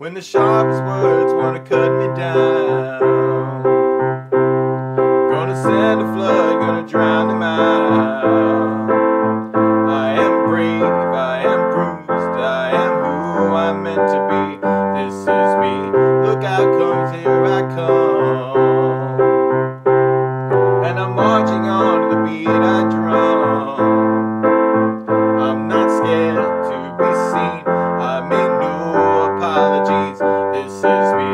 when the sharpest words wanna cut me down. Gonna send a flood, gonna drown them out. I am brave, I am bruised, I am who I'm meant to be. This is me, look out, 'cause here I come. And I'm marching on to the beat I drum. I'm not scared to be seen, I make no apologies. This is me,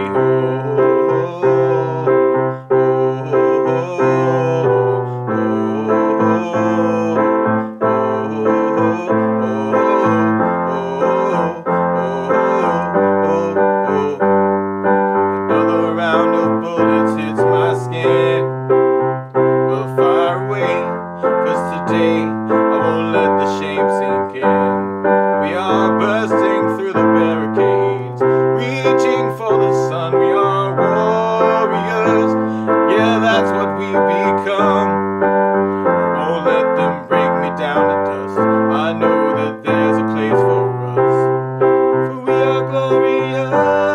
Another round of bullets hits my skin. We'll fire away, 'cause today I won't let the shame sink in. We are bursting through the barricades, reaching for the sun. We are warriors, yeah, that's what we become. I won't let them break me down to dust. I know that there's a place for us, for we are glorious.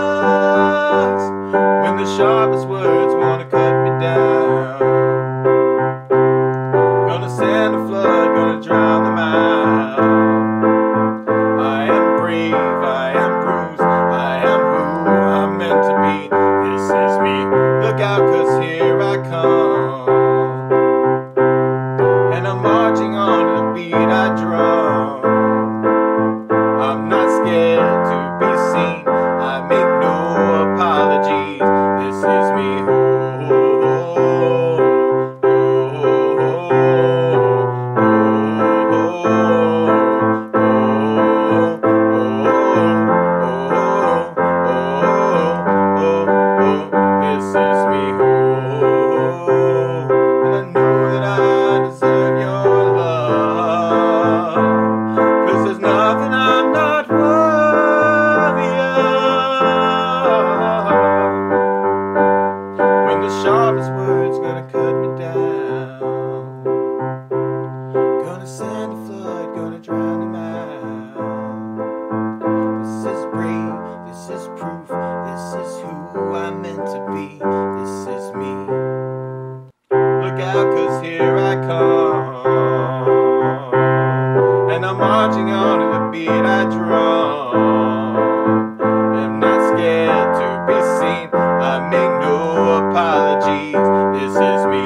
When the sharpest words wanna cut me down, gonna send a flood, gonna drown them out. I am brave, I am bruised, I am who I'm meant to be. This is me, look out, 'cause here I come. And I'm marching on to the beat I drum. I'm not scared to be seen, I make no apologies. This is me, This is me, and I know that I deserve your love, 'cause there's nothing I'm not worthy of. When the sharpest words gonna cut me down, gonna send a flood, gonna drown them out. This is brave, this is proof, this is who I'm meant to be. This is me, look out, 'cause here I come. And I'm marching on to the beat I drum. I'm not scared to be seen, I make no apologies. This is me,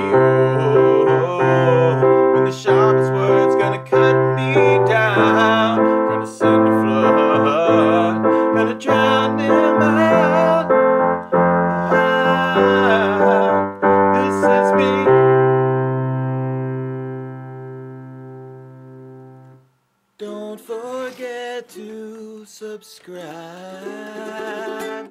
when the sharpest words gonna cut me down, gonna send a flood, gonna drown them out. This is me. Don't forget to subscribe.